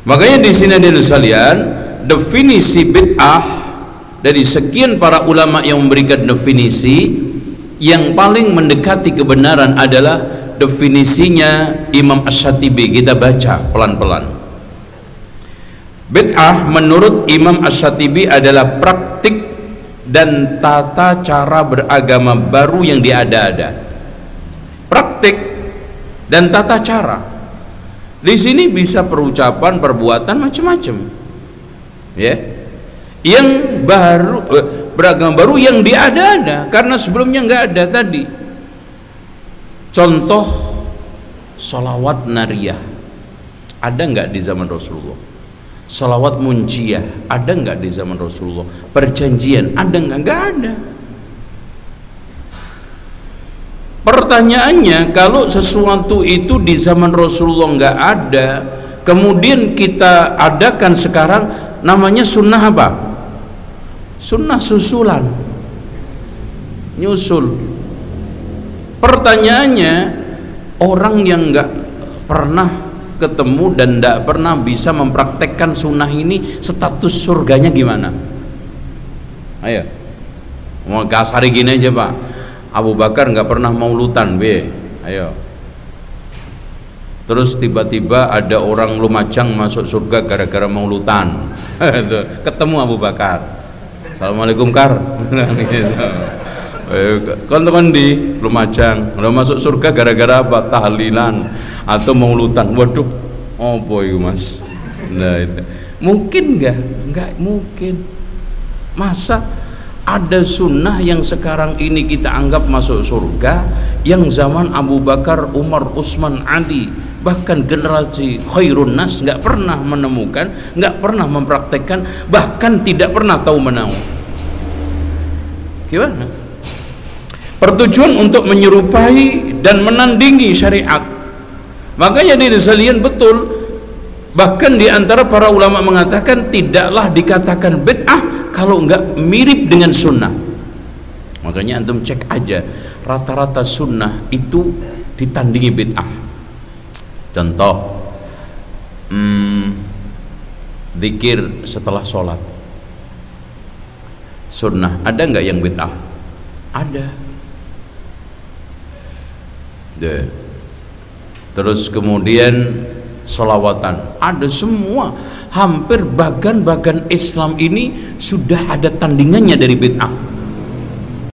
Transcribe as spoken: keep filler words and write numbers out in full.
Makanya di sini ada sekalian, definisi bid'ah dari sekian para ulama yang memberikan definisi, yang paling mendekati kebenaran adalah definisinya Imam Asy-Syatibi. Kita baca pelan-pelan. Bid'ah menurut Imam Asy-Syatibi adalah praktik dan tata cara beragama baru yang diada-ada. Praktik dan tata cara. Di sini bisa perucapan, perbuatan, macam-macam. Ya. Yang baru eh, beragama baru yang diada-ada, karena sebelumnya nggak ada tadi. Contoh sholawat nariyah, ada nggak di zaman Rasulullah? Sholawat munjiyah, ada nggak di zaman Rasulullah? Perjanjian, ada nggak? Nggak ada. Pertanyaannya, kalau sesuatu itu di zaman Rasulullah nggak ada, kemudian kita adakan sekarang, namanya sunnah apa? Sunnah susulan, nyusul. Pertanyaannya, orang yang nggak pernah ketemu dan tidak pernah bisa mempraktekkan sunnah ini, status surganya gimana? Ayo, mau kasari gini aja Pak, Abu Bakar nggak pernah maulutan, be, ayo. Terus tiba-tiba ada orang Lumajang masuk surga gara-gara maulutan. Ketemu Abu Bakar, assalamualaikum Kar. Kon-kon di Lumajang, lo masuk surga gara-gara apa? Tahlilan atau maulutan. Waduh, oh boy mas. Nah, itu mungkin nggak? Nggak mungkin. Masa ada sunnah yang sekarang ini kita anggap masuk surga, yang zaman Abu Bakar, Umar, Utsman, Ali, bahkan generasi khairun nas nggak pernah menemukan, nggak pernah mempraktekkan, bahkan tidak pernah tahu menau. Gimana? Pertujuan untuk menyerupai dan menandingi syariat. Makanya di sekalian betul, bahkan di antara para ulama mengatakan tidaklah dikatakan bid'ah kalau enggak mirip dengan sunnah. Makanya antum cek aja, rata-rata sunnah itu ditandingi bid'ah. Contoh, hmm, zikir setelah sholat, sunnah. Ada enggak yang bid'ah? Ada. Deh. Terus kemudian sholawatan, ada semua. Hampir bagan-bagan Islam ini sudah ada tandingannya dari bid'ah.